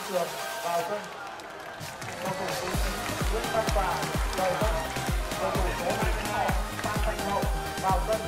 Trường vào sân. Cầu thủ số 9 Nguyễn Văn Toàn rời sân. Cầu thủ số 22 Phan Thanh Hậu vào sân.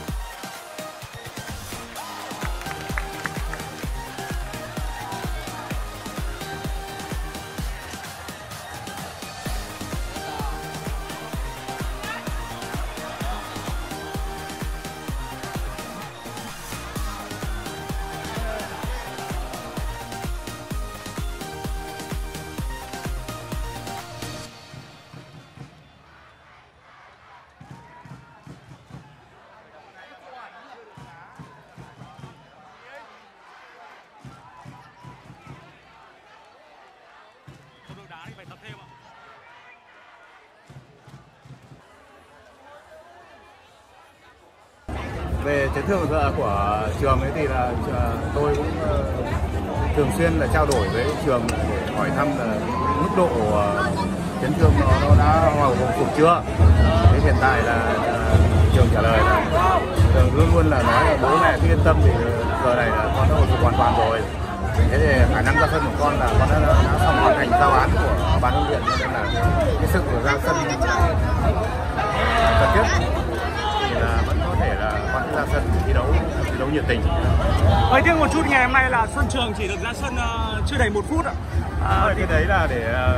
Về chấn thương của trường ấy thì là tôi cũng thường xuyên là trao đổi với trường để hỏi thăm là mức độ chấn thương nó đã hồi phục chưa. Thế hiện tại là trường trả lời là trường luôn luôn là nói là bố mẹ cứ yên tâm thì giờ này là con đã hồi phục hoàn toàn rồi. Thế thì khả năng ra sân của con là con đã xong hoàn thành giao án của ban huấn luyện, nên là cái sức của ra sân cần thiết thì là vẫn có thể là con ra sân thi đấu nhiệt tình. Hơi tiếc một chút ngày hôm nay là Xuân Trường chỉ được ra sân chưa đầy 1 phút ạ. Cái đấy là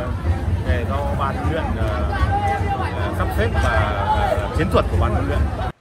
để do ban huấn luyện sắp xếp và chiến thuật của ban huấn luyện.